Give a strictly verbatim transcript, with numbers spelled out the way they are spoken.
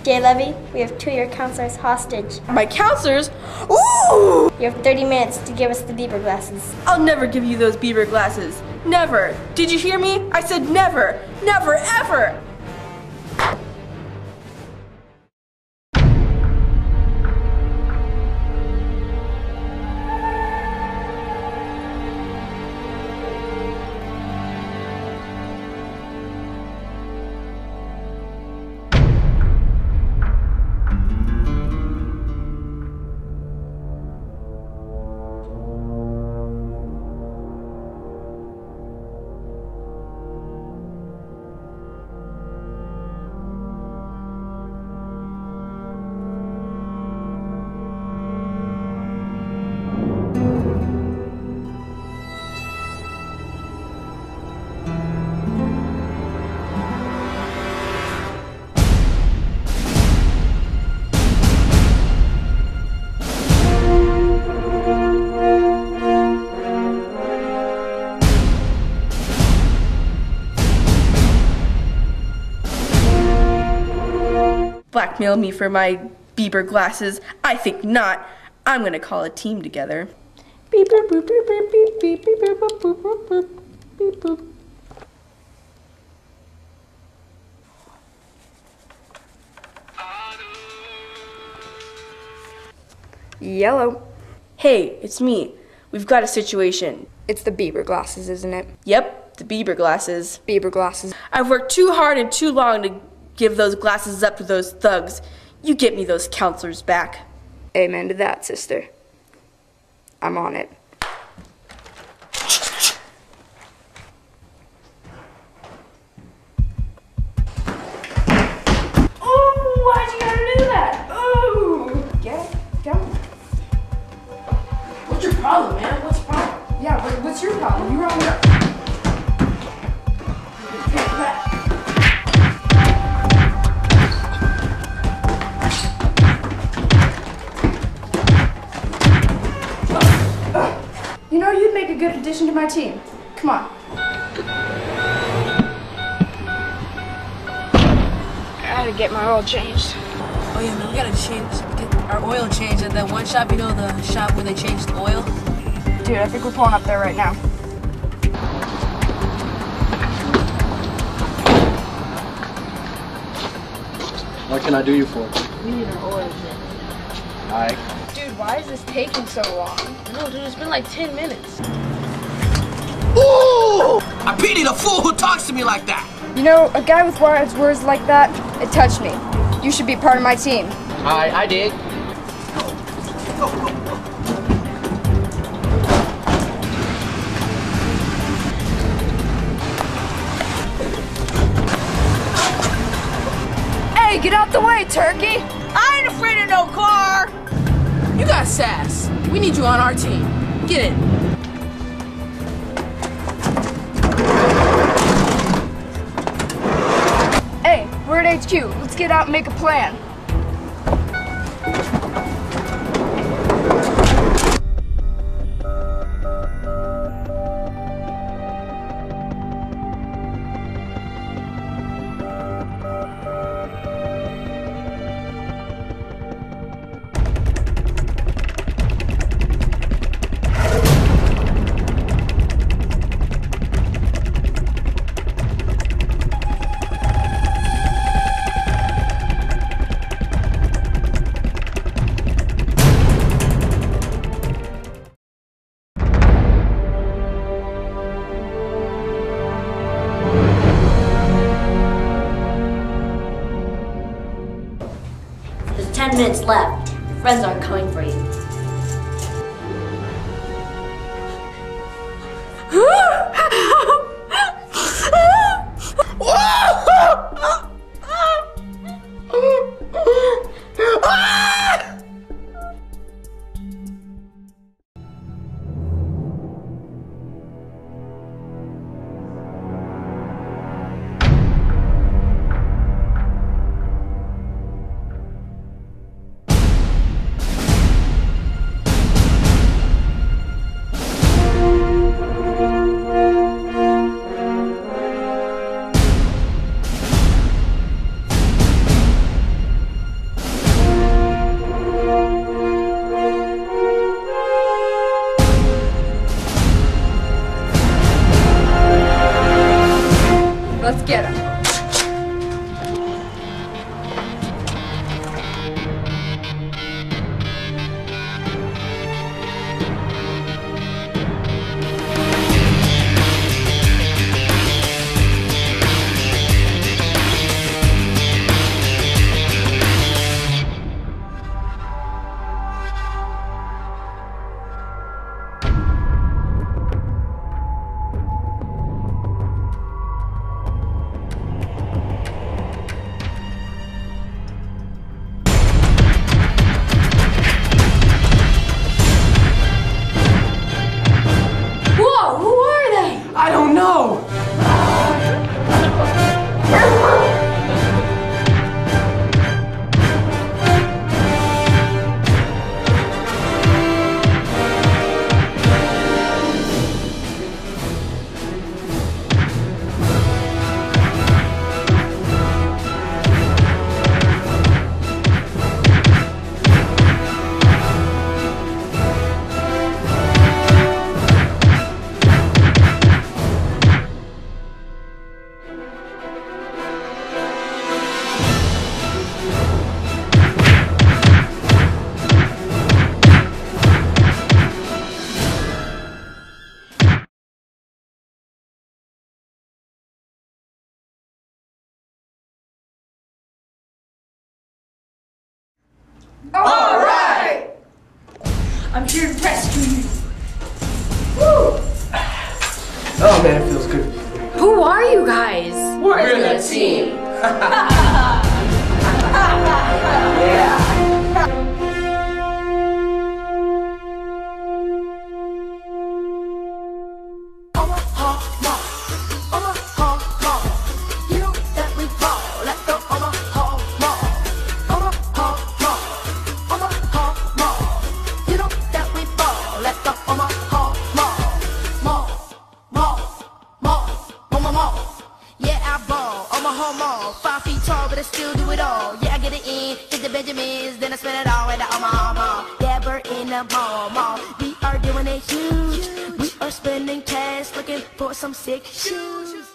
Jay Levy, we have two of your counselors hostage. My counselors? Ooh! You have thirty minutes to give us the Bieber glasses. I'll never give you those Bieber glasses. Never. Did you hear me? I said never. Never, ever. Blackmail me for my Bieber glasses? I think not. I'm gonna call a team together. Beep boop boop boop boop beep beep beep boop boop boop boop boop beep boop. Yellow. Hey, it's me. We've got a situation. It's the Bieber glasses, isn't it? Yep, the Bieber glasses. Bieber glasses. I've worked too hard and too long to give those glasses up to those thugs. You get me those counselors back. Amen to that, sister. I'm on it. Oh, why'd you gotta do that? Oh! Get it? Come on. What's your problem, man? What's your problem? Yeah, what, what's your problem? You wrong with You know, you'd make a good addition to my team. Come on. I gotta get my oil changed. Oh yeah, man, we gotta change, get our oil changed at that one shop, you know, the shop where they change the oil? Dude, I think we're pulling up there right now. What can I do you for? We need our oil changed. Alright. Dude, why is this taking so long? No, dude, it's been like ten minutes. Ooh! I pity the fool who talks to me like that. You know, a guy with words, words like that, it touched me. You should be part of my team. Alright, I dig. Hey, get out the way, turkey! I ain't afraid of no car! You got sass. We need you on our team. Get it. Hey, we're at H Q. Let's get out and make a plan. There's ten minutes left. Your friends aren't coming for you. Let's get him. I don't know. All right! I'm here to rescue you. Oh man, it feels good. Who are you guys? We're the team. Five feet tall, but I still do it all. Yeah, I get it in, hit the Benjamins, then I spend it all at the Omaha Mall. Yeah, we're in the mall, mall. We are doing it huge. We are spending cash, looking for some sick shoes.